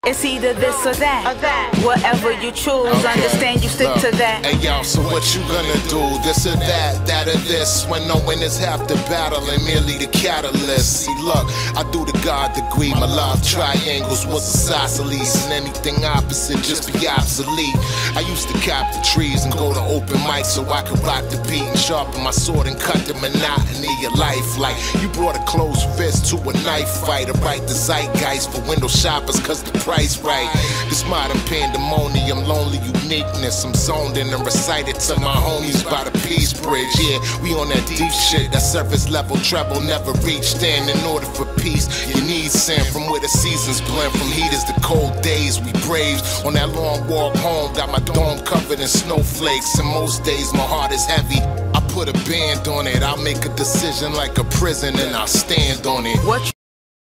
It's either this or that. Whatever you choose, understand you stick to that. Hey yo, so what you gonna do? This or that, that or this, when knowing is half the battle and merely the catalyst. See, look, I do the God degree. My love triangles was isosceles, and anything opposite just be obsolete. I used to cap the trees and go to open mics so I could rock the beat and sharpen my sword and cut the monotony of life. Like you brought a closed fist to a knife fight, or write the zeitgeist for window shoppers cause the price right. This modern pandemonium, lonely uniqueness, I'm zoned in and recited to my homies by the Peace Bridge. Yeah, we on that deep shit, that surface level treble never reached in. In order for peace, you need sand. From where the seasons blend, from heat is the cold days we brave. On that long walk home, got my dome covered in snowflakes, and most days my heart is heavy. I put a band on it, I'll make a decision like a prison and I'll stand on it. What